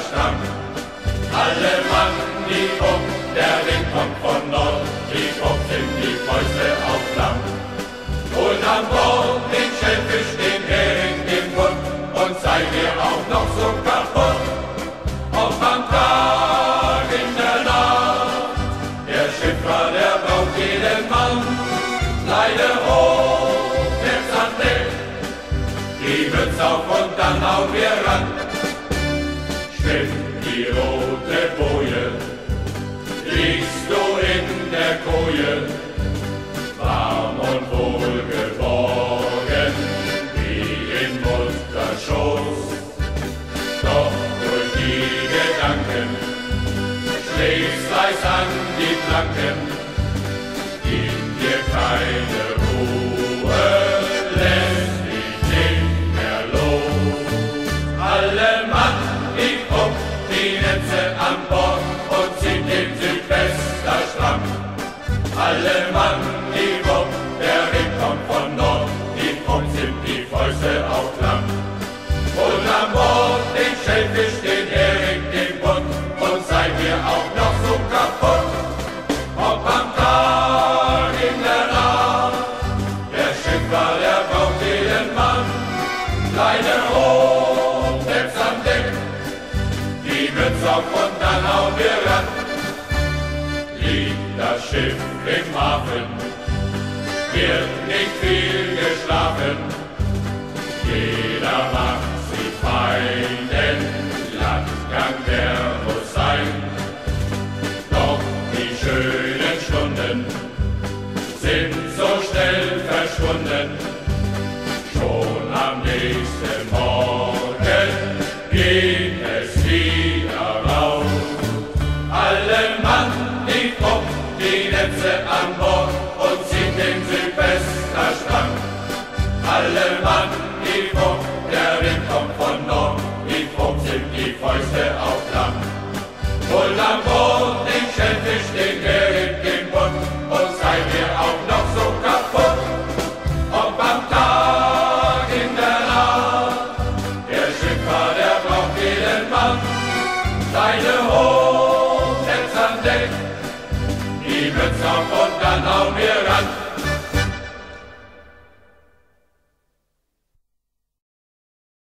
stramm. Alle Mann, die Fock, der Wind kommt von Nord, die Fock sind die Fäuste auf Flamm. Holt an Bord den Schellfisch, den Hering, den Butt und sei mir auch noch so kaputt. Ob am Tag, in der Nacht, der Schiffer, der braucht jeden Mann. Leide hoch, jetzt an Deck, die Mütze auf und dann hauen wir ran. Schwimmt die rote Boje, liegst du in der Koje, warm und wohlgeborgen, wie in Mutterschoß. Doch durch die Gedanken schlägst leis an die Planken, gib dir keine Ruhe, lässt dich nicht mehr los. Alle Mann, die Fock, die Netze an Bord und zieht den Südwester stramm. Alle Mann, die Fock, der Wind kommt von Nord, die Fock sind die Fäuste auf Klamm. Und an Bord den Schellfisch, den Hering, den Butt und seid ihr auch noch so kaputt. Ob am Tag, in der Nacht, der Schiffer, der braucht jeden Mann. Leine hoch, selbst am Deck, die Mütze auf und dann hauen wir ran. Liegt das Schiff im Hafen, wird nicht viel geschlafen. Jeder macht sich fein, denn Landgang der muss sein. Doch die schönen Stunden sind so schnell verschwunden. Schon am nächsten Morgen geht es wieder raus. Alle Mann, die Fock, die Netze an Bord und zieht den Südwesterstrang. Alle Mann, die Fock, der Wind kommt von Nord, die Fock sind die Fäuste auf Klamm. Holt an Bord den Schellfisch, den Hering, den Butt und seid ihr auch noch so kaputt. Ob am Tag, in der Nacht, der Schiffer, der braucht jeden Mann. Leine hoch, jetzt an Deck, die Mütze auf und dann hauen wir ran.